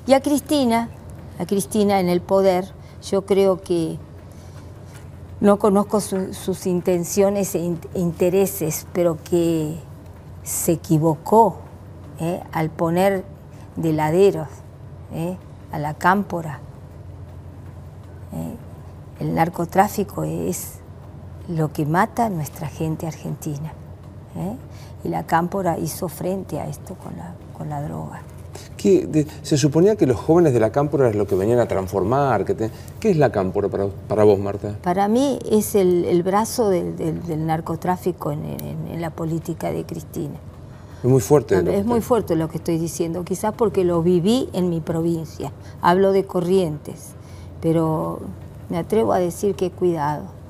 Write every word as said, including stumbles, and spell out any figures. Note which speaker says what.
Speaker 1: Y a Cristina, a Cristina en el poder, yo creo que no conozco su, sus intenciones e in, intereses, pero que se equivocó eh, al poner de laderos eh, a la cámpora. Eh, el narcotráfico es lo que mata a nuestra gente argentina. ¿eh? Y la cámpora hizo frente a esto con la, con la droga.
Speaker 2: ¿Qué, de, se suponía que los jóvenes de la cámpora es lo que venían a transformar. Que te, ¿Qué es la cámpora para, para vos, Marta?
Speaker 1: Para mí es el, el brazo del, del, del narcotráfico en, en, en la política de Cristina.
Speaker 2: Es muy fuerte.
Speaker 1: Es muy fuerte lo que estoy diciendo, quizás porque lo viví en mi provincia. Hablo de Corrientes, pero me atrevo a decir que cuidado.